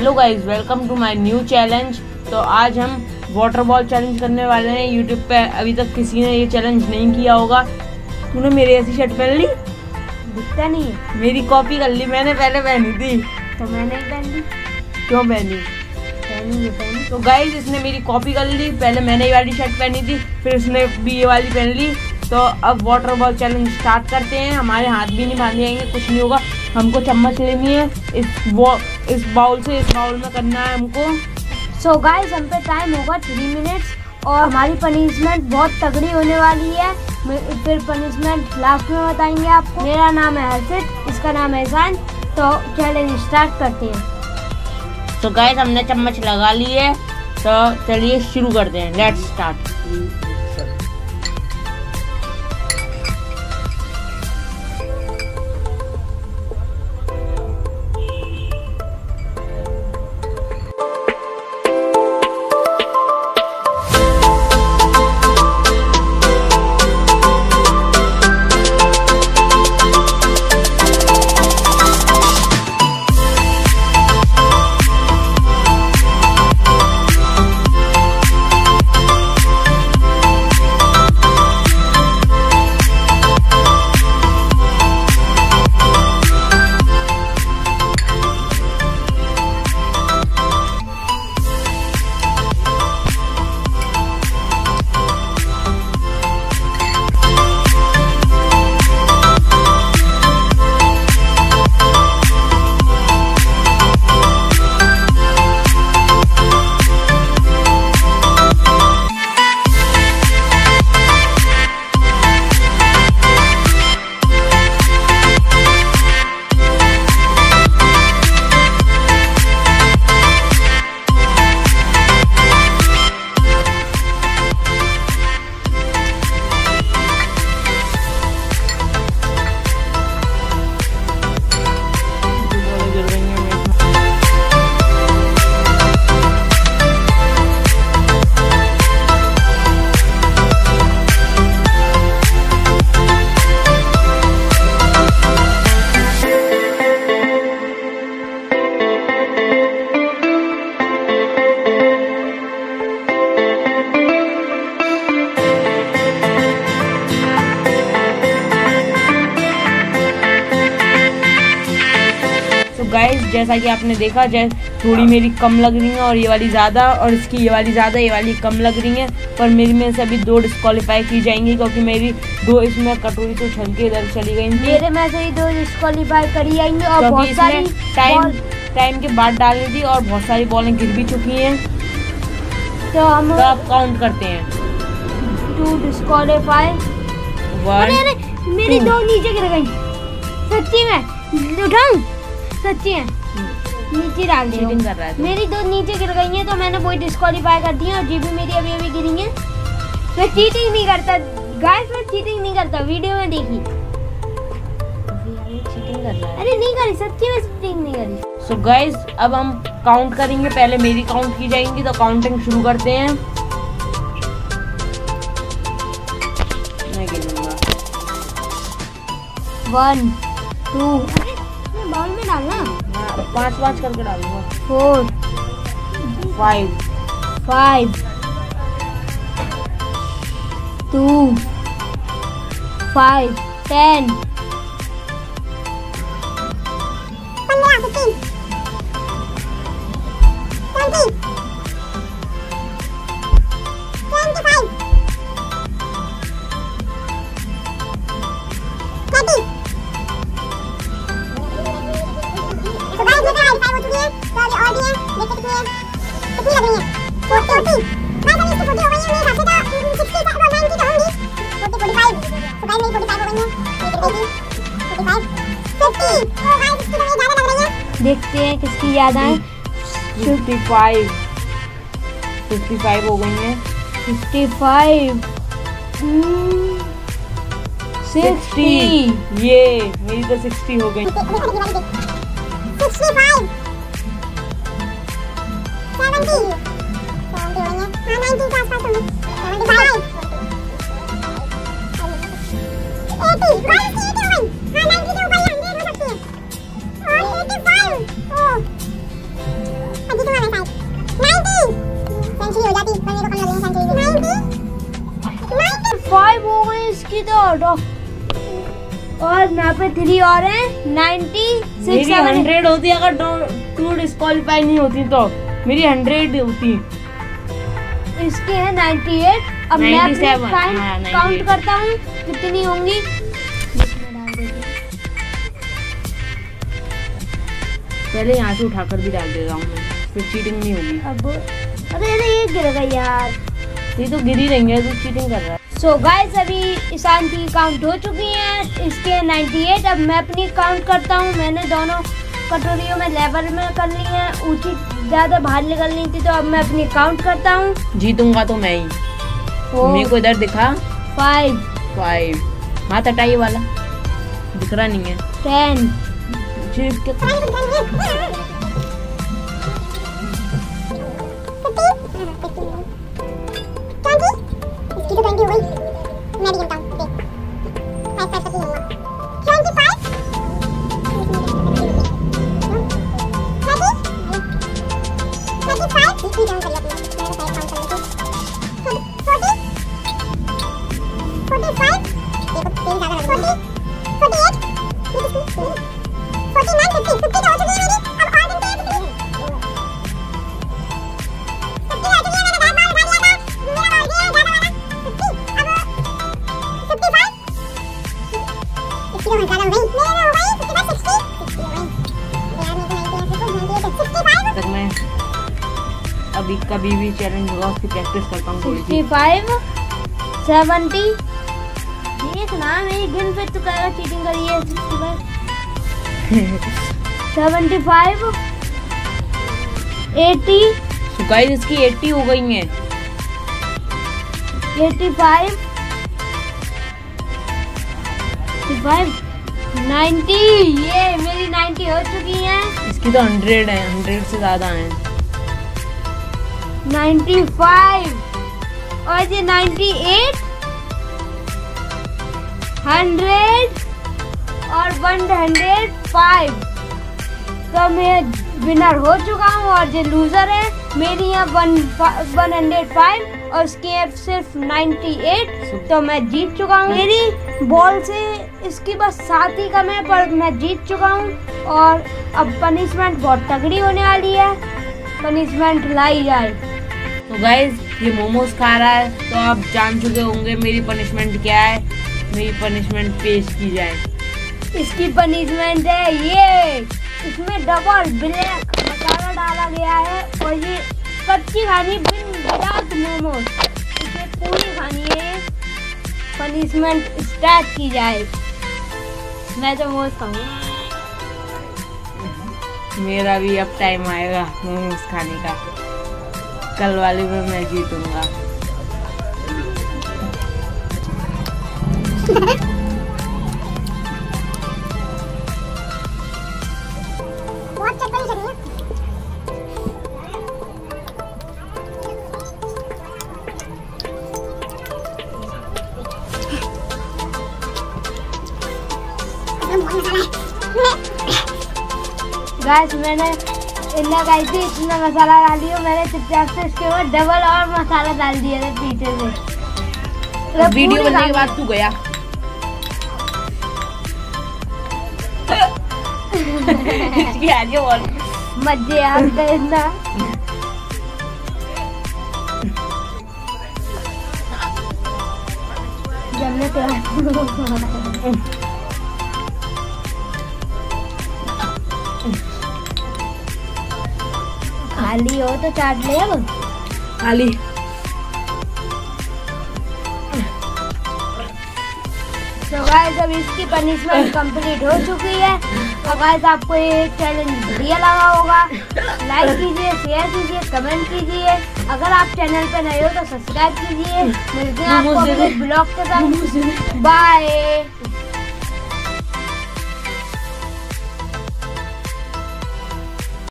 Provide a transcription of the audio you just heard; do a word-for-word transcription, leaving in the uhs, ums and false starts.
Hello guys, welcome to my new challenge. तो आज हम वाटर बॉल चैलेंज करने वाले हैं। यूट्यूब पे अभी तक किसी ने ये चैलेंज नहीं किया होगा। तूने मेरी ऐसी शर्ट पहन ली? दिखता नहीं है। मेरी कॉपी कर ली मैंने, पहले पहनी थी तो मैंने ही पहन ली। क्यों पहनी? पहनी ये पहनी। तो गाइस इसने मेरी कॉपी कर ली। पहले मैंने ये वाली शर्ट पहनी थी, फिर उसने भी ये वाली पहन ली। तो अब वाटर बॉल चैलेंज स्टार्ट करते हैं। हमारे हाथ भी नहीं बांधे जाएंगे, कुछ नहीं होगा। हमको चम्मच लेनी है, इस वो इस बाउल से इस बाउल में करना है हमको। सो गाइस हम पे टाइम होगा थ्री मिनट्स और हमारी पनिशमेंट बहुत तगड़ी होने वाली है। फिर पनिशमेंट लास्ट में बताएंगे आपको। मेरा नाम है हर्षित, इसका नाम है ईशान। तो चैलेंज स्टार्ट करते हैं। तो गाइस हमने चम्मच लगा ली है, तो चलिए शुरू करते हैं। Let's start. गाइस जैसा कि आपने देखा, जैसे थोड़ी मेरी कम लग रही है और ये वाली ज़्यादा, और इसकी ये वाली ज़्यादा, ये वाली कम लग रही है। पर मेरी में से अभी दो डिस्क्वालीफाई की जाएंगी, क्योंकि मेरी दो इसमें कटोरी तो छल के इधर चली गई थी। मेरे में से ही दो डिस्क्वालीफाई करी जाएंगी और बहुत सारी टाइम टाइम के बाद डाली थी और बहुत सारी बॉलें गिर भी चुकी हैं। तो हम तो आप काउंट करते हैं। To disqualify. वन, मेरी दो नीचे गिर गई। सच्ची में उठाऊं? सच्ची में नीचे डाल दी। चीटिंग कर रहा है। मेरी दो नीचे गिर गई हैं, तो मैंने वही डिस्क्वालीफाई कर दी है। और जी भी मेरी अभी अभी गिरी है। मैं चीटिंग नहीं करता गाइस, मैं चीटिंग नहीं करता। वीडियो में देखी चीटिंग कर रहा है। अरे नहीं करी, सच्ची में चीटिंग नहीं करी। सो so गाइस अब हम काउंट करेंगे। पहले मेरी काउंट की जाएंगी, तो काउंटिंग शुरू करते हैं। मैं गिनूंगा। वन, टू, बाउल में डालना। हाँ, पाँच पाँच करके डालूंगा। Four, five, five, two, five, ten, पंद्रह, fifteen, twenty, twenty five, thirty. तो गाइस ये तो फाइव हो चुकी है। तो अभी और भी है, देखते कितनी है, कितनी लग रही है। फोर्टी, गाइस अभी इसकी फोर्टी हो गई है। मेरे हिसाब से तो सिक्सटी और नाइंटी तो होंगी। Forty, forty five. तो गाइस मेरी फोर्टी फाइव हो गई है। ये गिर गई थी। Forty five, fifty. तो गाइस इसकी तो ज़्यादा लग रही है। देखते हैं किसकी ज़्यादा है। फिफ्टी फाइव, फिफ्टी फाइव हो गई है। Fifty five, sixty. ये मेरी तो सिक्सटी हो गई। सिक्सटी फाइव, सेवेंटी, सेवेंटी हो गई है। हाँ नाइंटी के आसपास होंगे। Seventy five, eighty, guys eighty हो गई। हाँ नाइंटी के ऊपर ही हंड्रेड हो सकती है। और एटी फाइव, ओह इसकी तो ऑटो और यहाँ पे थ्री और हैं नाइन्टी सिक्स हंड्रेड होती अगर टू डिस्क्वालीफाई नहीं होती तो मेरी हंड्रेड होती। इसके है नाइन्टी एट। अब मैं अपनी काउंट करता हूँ कितनी होंगी। पहले यहाँ से उठाकर भी डाल दे रहा हूँ मैं, फिर चीटिंग नहीं होगी। अब अरे अरे ये गिर गई यार। ये तो गिर ही रही है, तो चीटिंग कर रहा है। सो गाइस अभी ईशान की काउंट हो चुकी है, इसके नाइन्टी एट। अब मैं अपनी काउंट करता हूँ। मैंने दोनों कटोरियों में लेवल में कर ली है, ऊंची ज्यादा बाहर निकलनी थी, तो अब मैं अपनी काउंट करता हूँ। जीतूंगा तो मैं ही। मेरे को इधर दिखा फाइव फाइव हाथ हटाइए वाला दिख रहा नहीं है। टेन जीत के इसकी तो ट्वेंटी हो गई। मैं भी गिनता हूँ। फाइव फाइव तक ही होगा। Twenty five thirty thirty five इतनी डाउन कर लिया मैंने साइड काउंट करने को। फोर्टी फोर्टी फाइव देखो तीन ज़्यादा लग रहा है। Forty eight forty nine fifty fifty तो हो चुकी है मेरी। अब और गिनते हैं कितनी फिफ्टी हो चुकी है। मैंने गाइस मार उठा लिया था मेरा और ये ज़्यादा वाला फिफ्टी। अब फिफ्टी फाइव इसकी तो ज़्यादा हो गई। मेरे हो गई फिफ्टी फाइव सिक्सटी सिक्सटी हो गई यार। मेरे को नाइन्टी है तो नाइन्टी सिक्सटी फाइव तक मैं अभी कभी भी चैलेंज होगा उसकी प्रैक्टिस करता हूँ। सिक्सटी फाइव सेवेंटी देख ना मेरी गिन पे तो कहेगा चीटिंग करी है। Sixty five seventy five eighty. तो गाइस इसकी एटी हो गई हैं। Eighty five five ninety. ये मेरी नाइन्टी हो चुकी है। इसकी तो हंड्रेड है, हंड्रेड से ज्यादा है। नाइन्टी फाइव और ये नाइन्टी एट हंड्रेड और वन हंड्रेड फाइव। तो मैं विनर हो चुका हूँ और जो लूजर है मेरी यहाँ वन वन हंड्रेड फाइव और उसकी है सिर्फ नाइन्टी एट। तो मैं जीत चुका हूँ। मेरी बॉल से इसकी बस सात ही कम है पर मैं जीत चुका हूँ। और अब पनिशमेंट बहुत तगड़ी होने वाली है। पनिशमेंट लाई जाए। तो गाइस ये मोमोज खा रहा है तो आप जान चुके होंगे मेरी पनिशमेंट क्या है। मेरी पनिशमेंट पेश की जाए। इसकी पनिशमेंट है ये, इसमें डबल ब्लैक मसाला डाला गया है और ये कच्ची खानी बिन विदाउट मोमोज। इसे पूरी खानी है। पनिशमेंट स्टार्ट की जाए। मैं तो मोमोज खाऊंगा। मेरा भी अब टाइम आएगा मोमोज खाने का। कल वाले में मैं जीतूंगा। बहुत चटपटी चटनी है। गाइस मैंने इतना गाइस इतना मसाला डाल दिया। मैंने चुपचाप से इसके ऊपर डबल और मसाला डाल दिया था पीछे से। वीडियो बनने के बाद तू गया। मजे आते हैं ना। जमने खाली हो तो चाट ले। अब खाली तो गाइस अब इसकी पनिशमेंट कंप्लीट हो चुकी है। और गाइस आपको ये चैलेंज बढ़िया लगा होगा, लाइक कीजिए, शेयर कीजिए, कमेंट कीजिए। अगर आप चैनल पे नए हो तो सब्सक्राइब कीजिए। मिलते हैं आपको अपने ब्लॉग के साथ। बाय।